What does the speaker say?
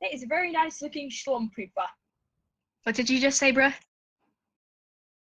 is a very nice looking Schlompoofa. What did you just say, bruh?